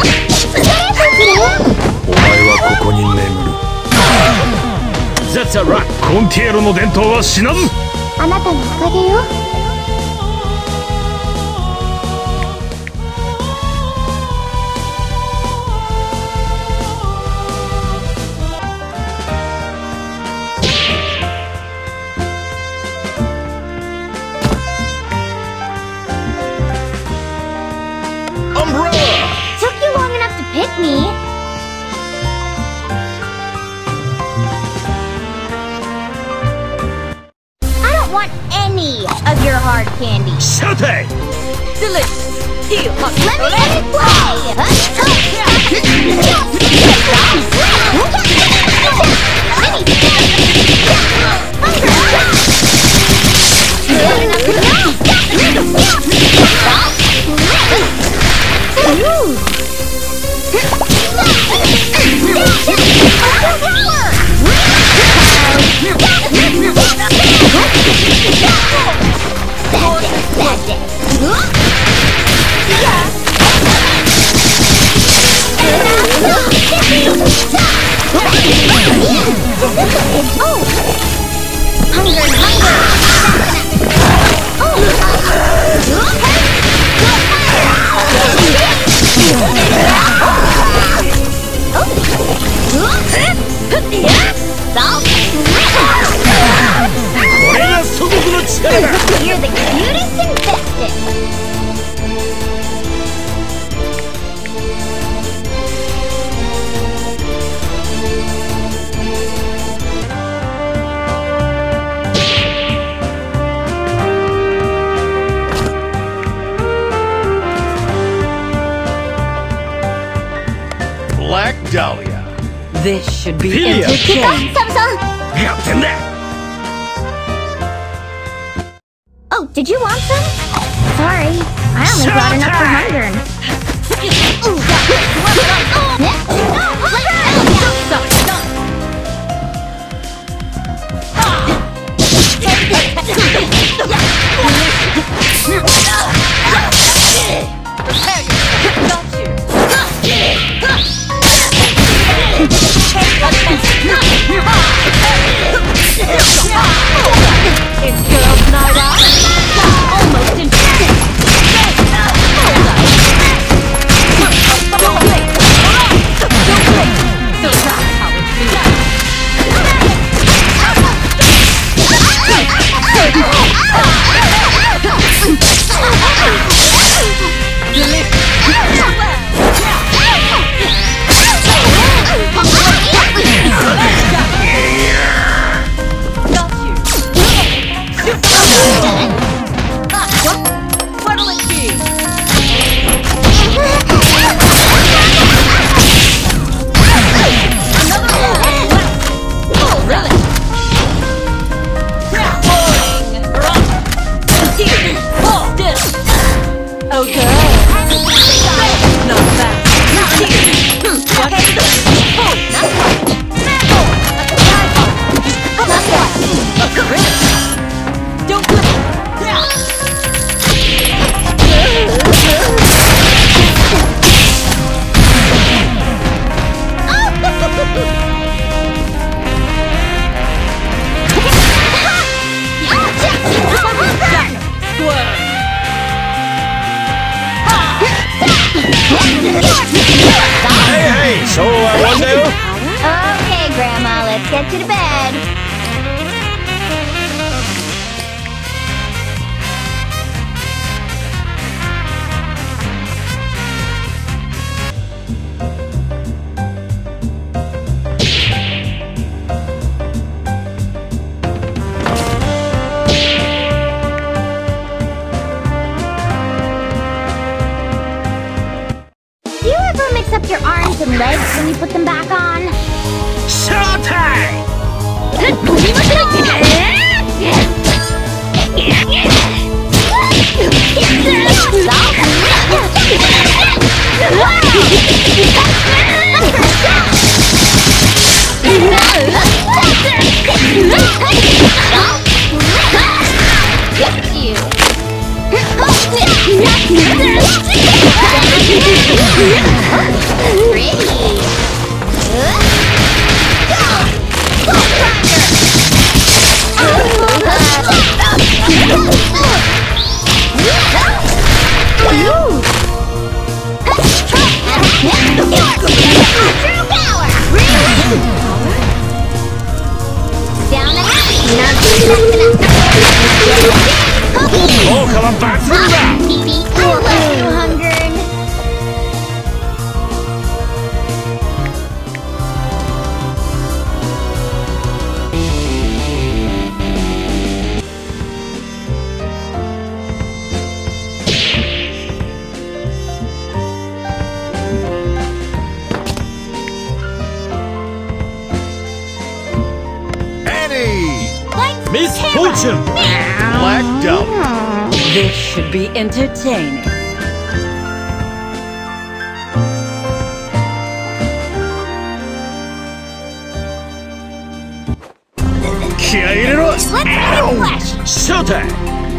お前はここに眠る。That's a wrap。コンティエロの伝統は死なず。 あなたのおかげよ。 Pick me. I don't want any of your hard candy. Shut it! Delicious. Heel. Let me You're the cutest and bestest. Black Dahlia. This should be Philia. entertaining. Oh, did you want some? Sorry, I only brought enough for Hunger. It's girls' night out. Almost in. Don't wait. Don't wait. So that's how it's done. What'll it be? Another one left. Oh, really? Boring. Hold this. Okay. Not bad. Don't quit. Hey, so one day. Okay, Grandma, let's get you to bed. Do you ever mix up your arms and legs when you put them back on? Showtime! Get you. 効果は抜群だ。Misfortune! Blacked out. This should be entertaining. Let's make it flash! Showtime!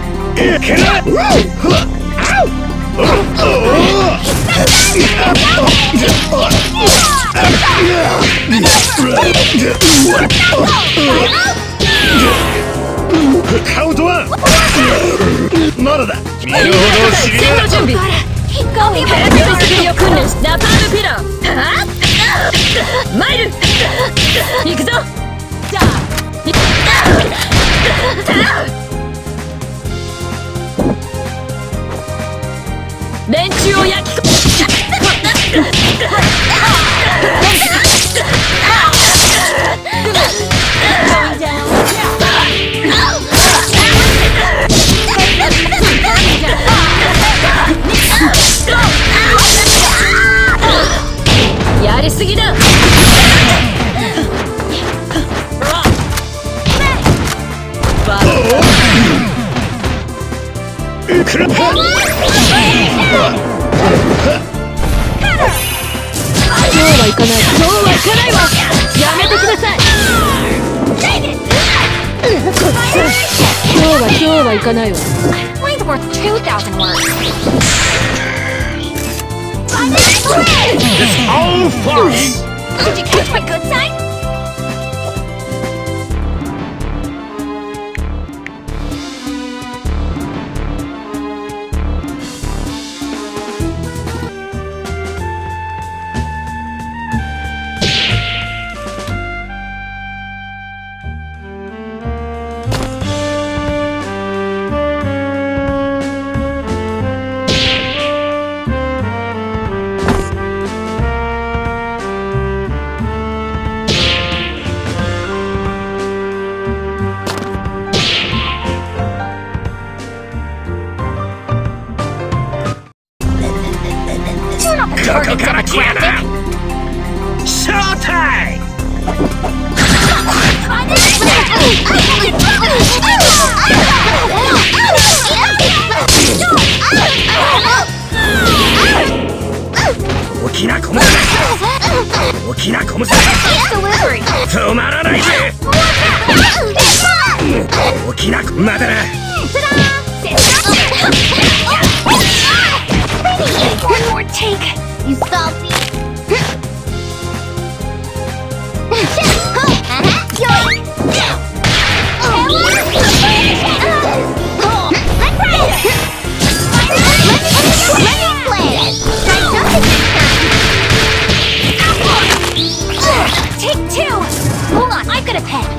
Count one! まだだ。身の程を知りな。 準備。早くするよ訓練しナパームピラー。マイル。行くぞ。連中を焼き込やりすぎだ。今日はいかない。今日はいかないわ。やめてください。今日はいかないわ。 Mine's worth 2,000 words. It's all farce! Did you catch my good side? Showtime! 大きな小娘大きな小娘止まらないぜ大きなまだな One more take. You salty. Take two. Hold on, I've got a pen.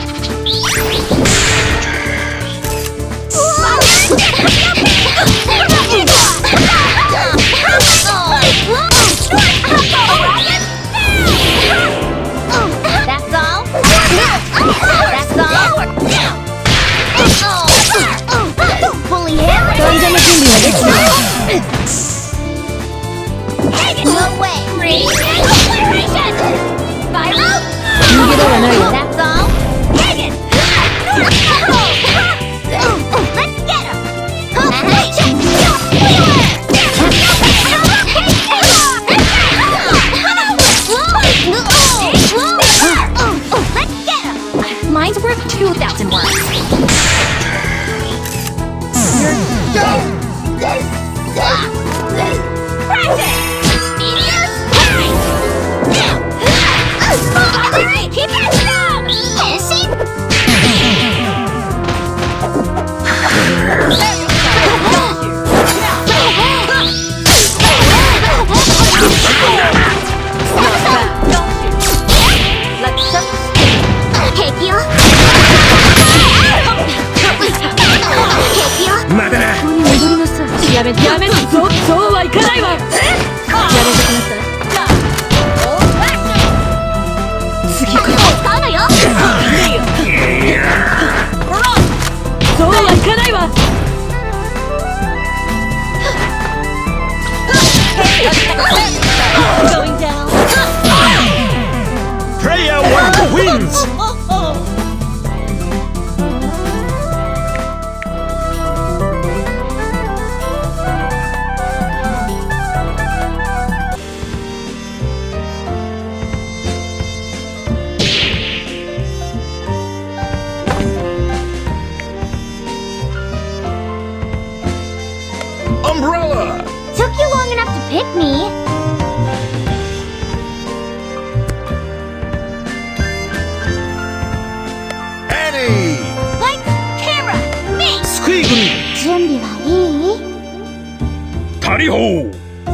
準備はいい？ タリホー。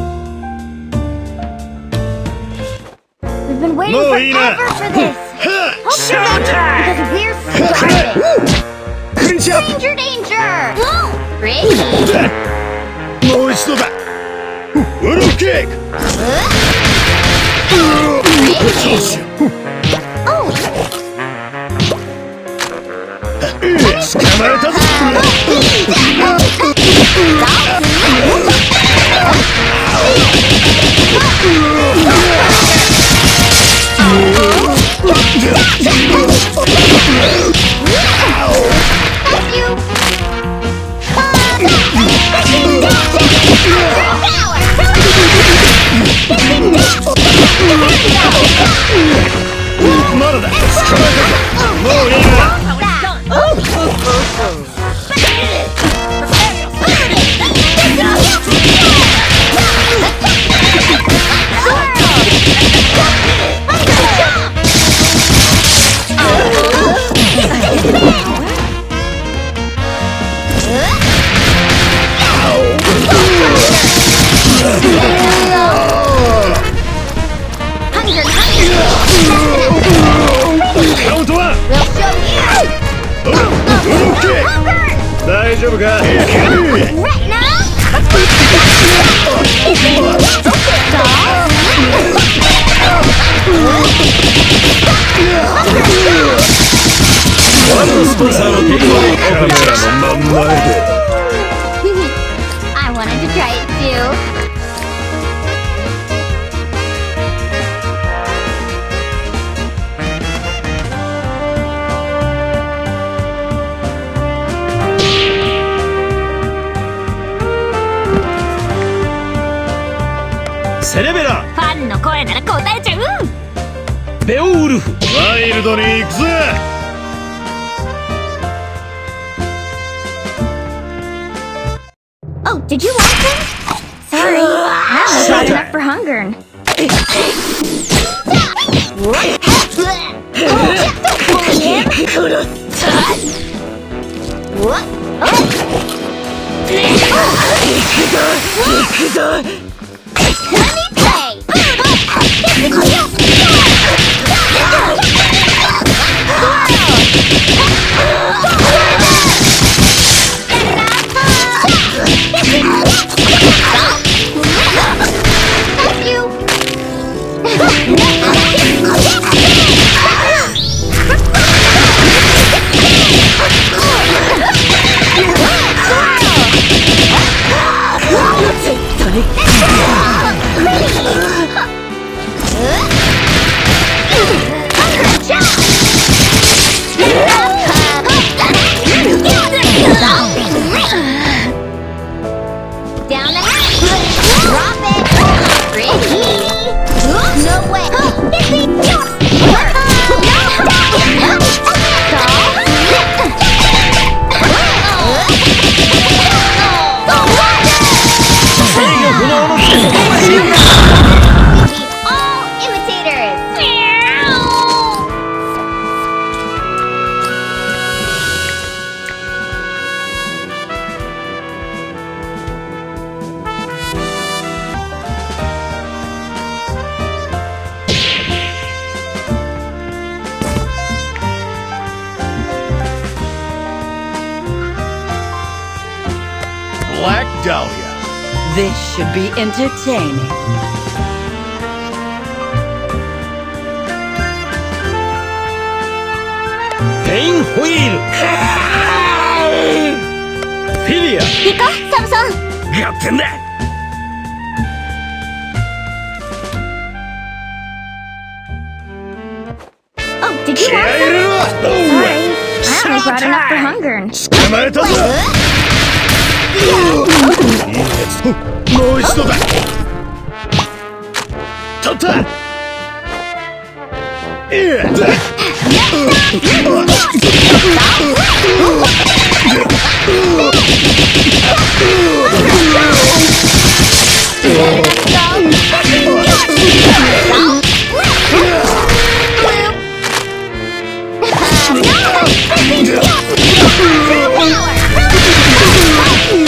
We've been waiting もういいな。 forever for this. ショータイム。 Because we're starting. クンチャッ Danger, danger! Whoa! Ready? プ。もう一度だ。ウルフキック。 Oh! 捕まえたぞ。まだだ。捕まえたぞ。もういいな。 カウントは大丈夫か。 Right now? スポンサーのテレビカメラの真ん前で。 I wanted to try it too. セレベラ。 ファンの声なら答えちゃう。 ベオウルフ。ワイルドに行くぜ。 Oh, did you want some? Sorry, I only brought enough for Hungern. Black Dahlia. This should be entertaining. Pain Wheel. Filia. 行こう、サムソン。 やってんだ。 Oh, did you 気合 want い入れろ。 some? Sorry, I only brought enough for Hungern. 捕まえたぞ。いいやつ。もう一度だ。取った。いやだ。 No!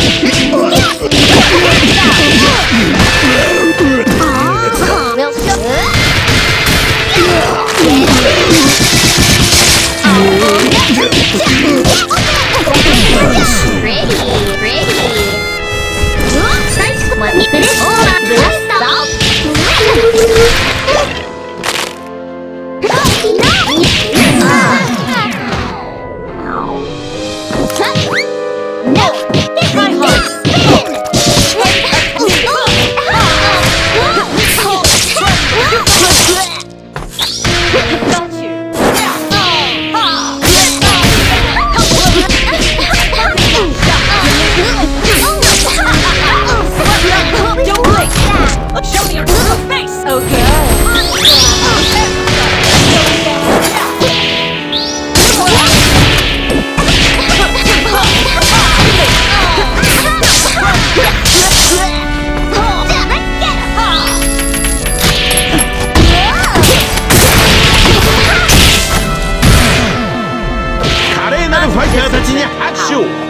ファイターたちに拍手を。